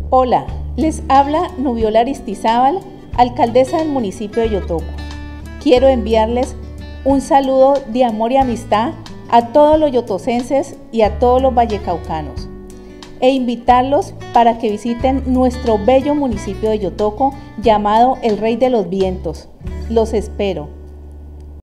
Hola, les habla Nubiola Aristizábal, alcaldesa del municipio de Yotoco. Quiero enviarles un saludo de amor y amistad a todos los yotocenses y a todos los vallecaucanos e invitarlos para que visiten nuestro bello municipio de Yotoco llamado el Rey de los Vientos. Los espero.